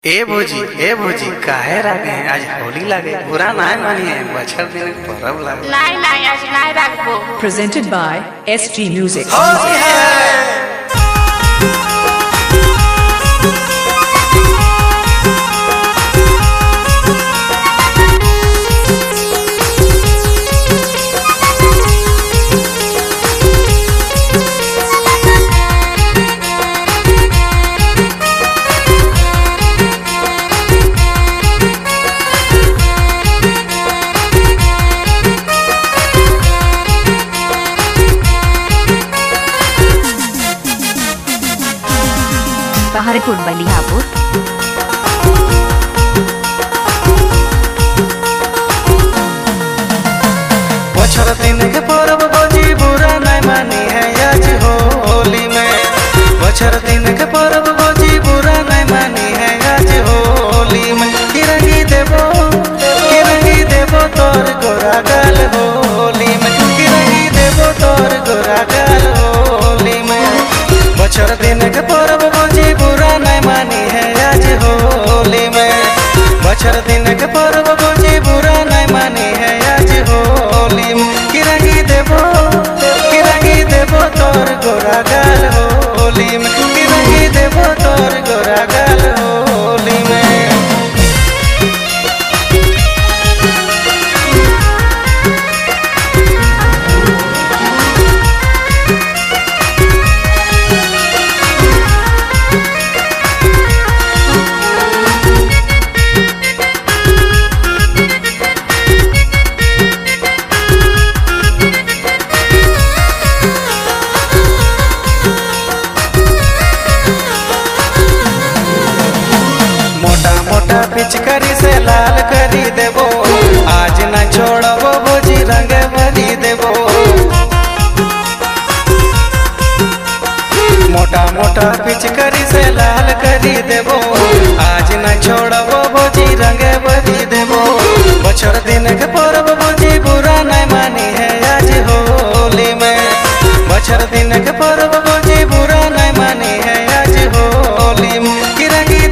ए भोजी काहे रागे आज होली लागे बुरा नाय मानिए बछर दिन परब लागे नहीं आज नहीं राखबो। Presented by SG Music. Holi है Baharipur Balihapur. बछर दिन के परब भोजी बुरा नाय मानी है आज होली में बछर दिन के परब भोजी बुरा नाय मानी है आज होली में किरंगी देबो तोर गोरा गाल होली में किरंगी देबो तोर गोरा गाल होली में बछर दिन के परब भोजी बुरा नाय मानी है आज होली में बछर दिन के परब भोजी बुरा नाय मानी है आज होली में किरंगी देबो तोर गोरा गाल होली में किरंगी देबो तोर गोरा गाल होली में पिचकारी से लाल करी देबो आज न छोड़बो भोजी रंग भरी देबो मोटा मोटा पिचकारी से लाल करी देबो आज न छोड़बो भोजी रंग भरी देबो बछर दिन के परब भोजी बुरा नहीं मानी है आज होली में बछर दिन के परब भोजी बुरा नहीं मानी है आज होली में किरंगी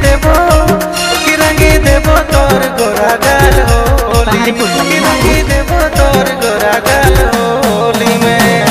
देबो तोर गोरा गाल होली में किरंगी देबो तोर गोरा गाल होली में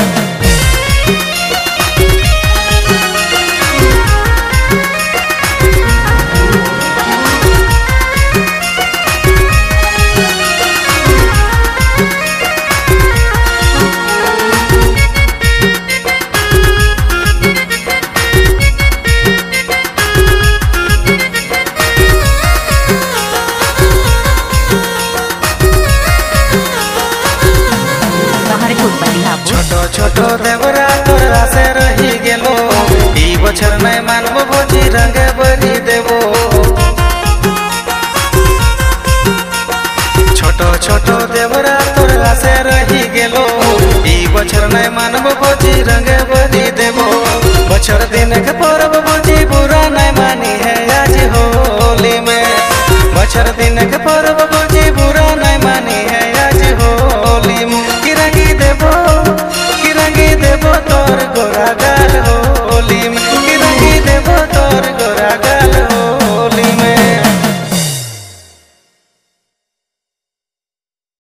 छोटो छोटो देवरा तोरा से रही गेलो ई बछर नहीं मानबो भोजी रंग भरी देबो छोटो छोटो